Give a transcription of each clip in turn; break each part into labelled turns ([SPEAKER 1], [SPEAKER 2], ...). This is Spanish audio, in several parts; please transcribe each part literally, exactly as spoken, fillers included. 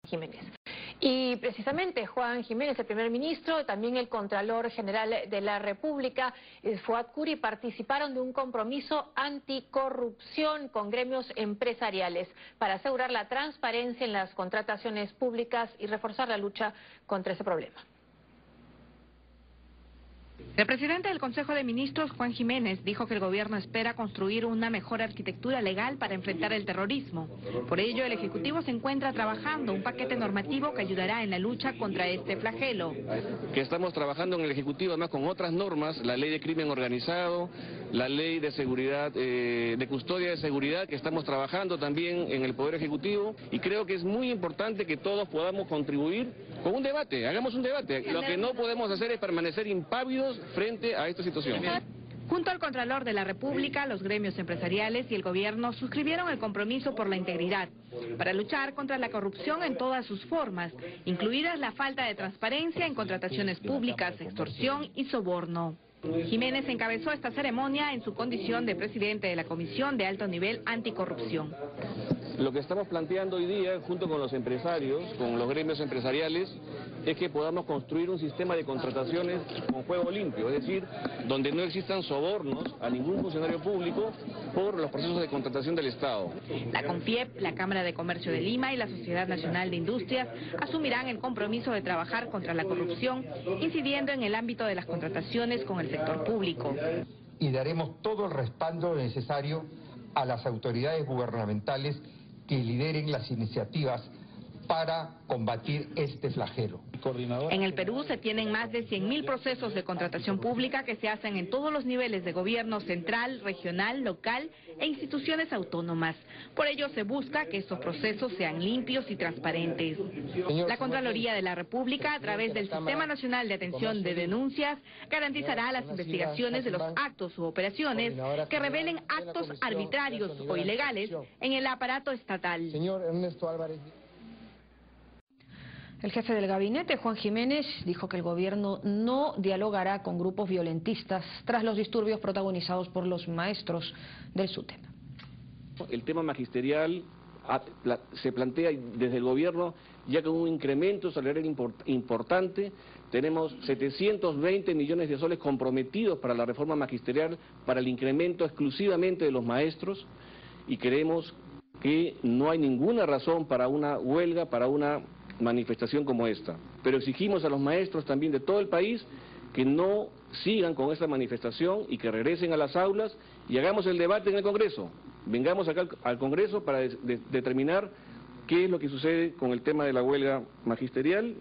[SPEAKER 1] Jiménez. Y precisamente Juan Jiménez, el primer ministro, también el Contralor General de la República, Fuad Curi, participaron de un compromiso anticorrupción con gremios empresariales para asegurar la transparencia en las contrataciones públicas y reforzar la lucha contra ese problema.
[SPEAKER 2] El presidente del Consejo de Ministros, Juan Jiménez, dijo que el gobierno espera construir una mejor arquitectura legal para enfrentar el terrorismo. Por ello, el Ejecutivo se encuentra trabajando un paquete normativo que ayudará en la lucha contra este flagelo.
[SPEAKER 3] Que estamos trabajando en el Ejecutivo además con otras normas, la ley de crimen organizado, la ley de seguridad, eh, de custodia de seguridad, que estamos trabajando también en el Poder Ejecutivo, y creo que es muy importante que todos podamos contribuir con un debate, hagamos un debate. Lo que no podemos hacer es permanecer impávidos frente a esta situación.
[SPEAKER 2] Junto al Contralor de la República, los gremios empresariales y el gobierno suscribieron el compromiso por la integridad para luchar contra la corrupción en todas sus formas, incluidas la falta de transparencia en contrataciones públicas, extorsión y soborno. Jiménez encabezó esta ceremonia en su condición de presidente de la Comisión de Alto Nivel Anticorrupción.
[SPEAKER 3] Lo que estamos planteando hoy día, junto con los empresarios, con los gremios empresariales, es que podamos construir un sistema de contrataciones con juego limpio, es decir, donde no existan sobornos a ningún funcionario público por los procesos de contratación del Estado.
[SPEAKER 2] La CONFIEP, la Cámara de Comercio de Lima y la Sociedad Nacional de Industrias asumirán el compromiso de trabajar contra la corrupción, incidiendo en el ámbito de las contrataciones con el sector público.
[SPEAKER 4] Y daremos todo el respaldo necesario a las autoridades gubernamentales que lideren las iniciativas para combatir este flagelo.
[SPEAKER 2] En el Perú se tienen más de cien mil procesos de contratación pública que se hacen en todos los niveles de gobierno central, regional, local e instituciones autónomas. Por ello se busca que estos procesos sean limpios y transparentes. La Contraloría de la República, a través del Sistema Nacional de Atención de Denuncias, garantizará las investigaciones de los actos u operaciones que revelen actos arbitrarios o ilegales en el aparato estatal.
[SPEAKER 4] Señor Ernesto Álvarez.
[SPEAKER 1] El jefe del gabinete, Juan Jiménez, dijo que el gobierno no dialogará con grupos violentistas tras los disturbios protagonizados por los maestros del SUTEP.
[SPEAKER 3] El tema magisterial se plantea desde el gobierno ya con un incremento salarial importante. Tenemos setecientos veinte millones de soles comprometidos para la reforma magisterial, para el incremento exclusivamente de los maestros, y creemos que no hay ninguna razón para una huelga, para una manifestación como esta. Pero exigimos a los maestros también de todo el país que no sigan con esta manifestación y que regresen a las aulas y hagamos el debate en el Congreso. Vengamos acá al, al Congreso para de, de, determinar qué es lo que sucede con el tema de la huelga magisterial.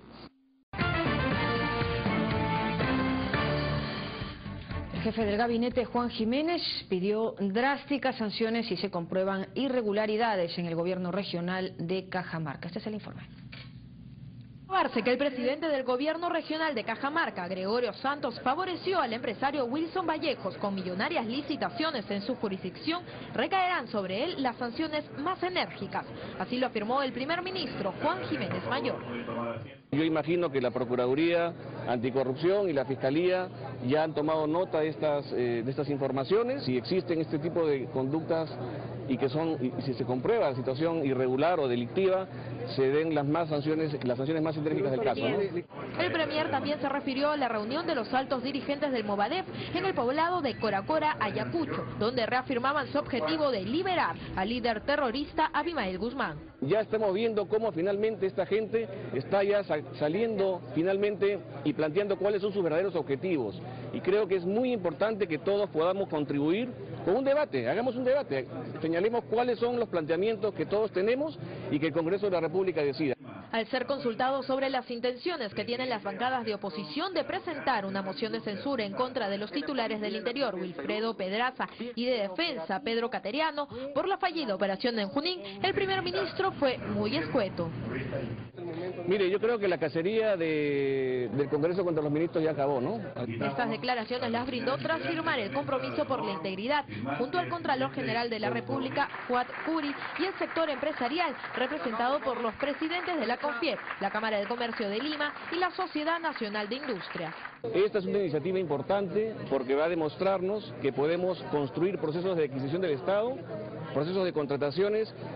[SPEAKER 1] El jefe del gabinete, Juan Jiménez, pidió drásticas sanciones si se comprueban irregularidades en el gobierno regional de Cajamarca. Este es el informe.
[SPEAKER 5] Que el presidente del gobierno regional de Cajamarca, Gregorio Santos, favoreció al empresario Wilson Vallejos con millonarias licitaciones en su jurisdicción, recaerán sobre él las sanciones más enérgicas. Así lo afirmó el primer ministro Juan Jiménez Mayor.
[SPEAKER 3] Yo imagino que la Procuraduría Anticorrupción y la Fiscalía ya han tomado nota de estas, eh, de estas informaciones. Si existen este tipo de conductas y que son, y si se comprueba la situación irregular o delictiva, se den las más sanciones, las sanciones más enérgicas del caso, ¿no?
[SPEAKER 5] El premier también se refirió a la reunión de los altos dirigentes del Movadef en el poblado de Coracora, Ayacucho, donde reafirmaban su objetivo de liberar al líder terrorista Abimael Guzmán.
[SPEAKER 3] Ya estamos viendo cómo finalmente esta gente está ya saliendo finalmente y planteando cuáles son sus verdaderos objetivos. Y creo que es muy importante que todos podamos contribuir con un debate, hagamos un debate, señalemos cuáles son los planteamientos que todos tenemos y que el Congreso de la República decida.
[SPEAKER 5] Al ser consultado sobre las intenciones que tienen las bancadas de oposición de presentar una moción de censura en contra de los titulares del Interior, Wilfredo Pedraza, y de Defensa, Pedro Cateriano, por la fallida operación en Junín, el primer ministro fue muy escueto.
[SPEAKER 3] Mire, yo creo que la cacería de, del Congreso contra los ministros ya acabó, ¿no?
[SPEAKER 5] Estas declaraciones las brindó tras firmar el compromiso por la integridad, junto al Contralor General de la República, Fuad Curi, y el sector empresarial, representado por los presidentes de la CONFIEP, la Cámara de Comercio de Lima y la Sociedad Nacional de Industrias.
[SPEAKER 3] Esta es una iniciativa importante porque va a demostrarnos que podemos construir procesos de adquisición del Estado, procesos de contrataciones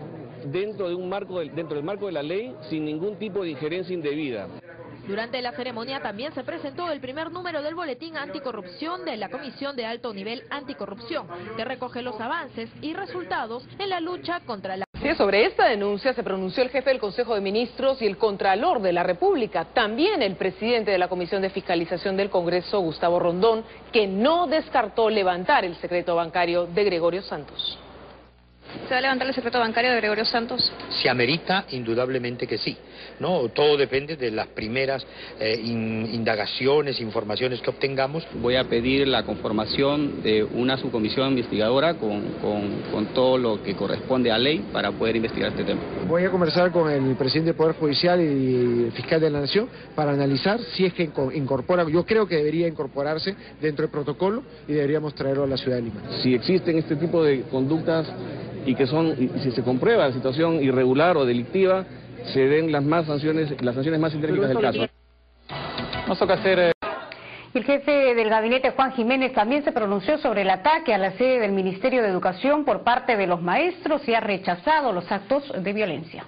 [SPEAKER 3] dentro de un marco del, dentro del marco de la ley, sin ningún tipo de injerencia indebida.
[SPEAKER 5] Durante la ceremonia también se presentó el primer número del boletín anticorrupción de la Comisión de Alto Nivel Anticorrupción, que recoge los avances y resultados en la lucha contra la...
[SPEAKER 6] Sí, sobre esta denuncia se pronunció el jefe del Consejo de Ministros y el Contralor de la República, también el presidente de la Comisión de Fiscalización del Congreso, Gustavo Rondón, que no descartó levantar el secreto bancario de Gregorio Santos.
[SPEAKER 7] ¿Se va a levantar el secreto bancario de Gregorio Santos?
[SPEAKER 8] Se amerita, indudablemente que sí, ¿no? Todo depende de las primeras eh, in, indagaciones, informaciones que obtengamos.
[SPEAKER 9] Voy a pedir la conformación de una subcomisión investigadora con, con, con todo lo que corresponde a ley para poder investigar este tema.
[SPEAKER 10] Voy a conversar con el presidente del Poder Judicial y el fiscal de la Nación para analizar si es que incorpora, yo creo que debería incorporarse dentro del protocolo y deberíamos traerlo a la ciudad de Lima.
[SPEAKER 3] Si existen este tipo de conductas y que son, y si se comprueba la situación irregular o delictiva, se den las más sanciones, las sanciones más enérgicas del caso.
[SPEAKER 11] Nos toca hacer... Eh...
[SPEAKER 12] El jefe del gabinete, Juan Jiménez, también se pronunció sobre el ataque a la sede del Ministerio de Educación por parte de los maestros y ha rechazado los actos de violencia.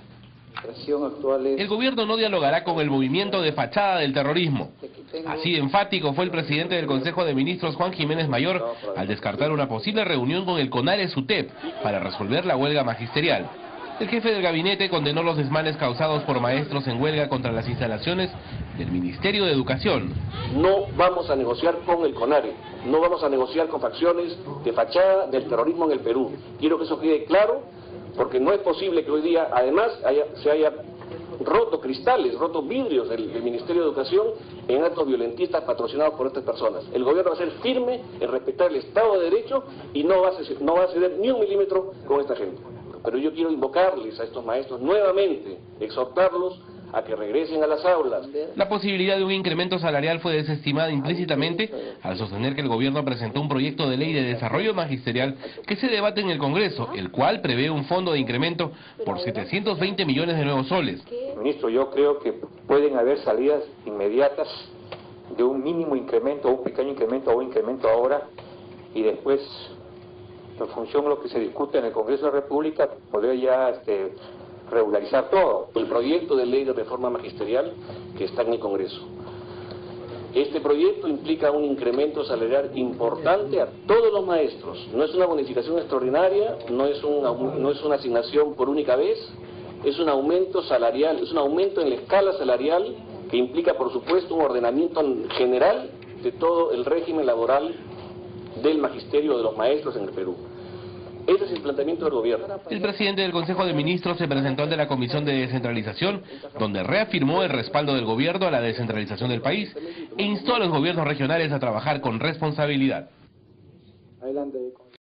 [SPEAKER 13] El gobierno no dialogará con el movimiento de fachada del terrorismo. Así de enfático fue el presidente del Consejo de Ministros, Juan Jiménez Mayor, al descartar una posible reunión con el CONARES-UTEP para resolver la huelga magisterial. El jefe del gabinete condenó los desmanes causados por maestros en huelga contra las instalaciones del Ministerio de Educación.
[SPEAKER 3] No vamos a negociar con el CONARE, no vamos a negociar con facciones de fachada del terrorismo en el Perú. Quiero que eso quede claro, porque no es posible que hoy día, además, haya, se haya roto cristales, roto vidrios del, del Ministerio de Educación en actos violentistas patrocinados por estas personas. El gobierno va a ser firme en respetar el Estado de Derecho y no va a ceder, no va a ceder ni un milímetro con esta gente. Pero yo quiero invocarles a estos maestros nuevamente, exhortarlos a que regresen a las aulas.
[SPEAKER 13] La posibilidad de un incremento salarial fue desestimada implícitamente al sostener que el gobierno presentó un proyecto de ley de desarrollo magisterial que se debate en el Congreso, el cual prevé un fondo de incremento por setecientos veinte millones de nuevos soles.
[SPEAKER 4] Ministro, yo creo que pueden haber salidas inmediatas de un mínimo incremento, un pequeño incremento o un incremento ahora y después, en función de lo que se discute en el Congreso de la República, poder ya este, regularizar todo.
[SPEAKER 3] El proyecto de ley de reforma magisterial que está en el Congreso. Este proyecto implica un incremento salarial importante a todos los maestros. No es una bonificación extraordinaria, no es, un, no es una asignación por única vez, es un aumento salarial, es un aumento en la escala salarial que implica, por supuesto, un ordenamiento general de todo el régimen laboral del magisterio de los maestros en el Perú. Ese es el planteamiento del gobierno.
[SPEAKER 13] El presidente del Consejo de Ministros se presentó ante la Comisión de Descentralización, donde reafirmó el respaldo del gobierno a la descentralización del país e instó a los gobiernos regionales a trabajar con responsabilidad.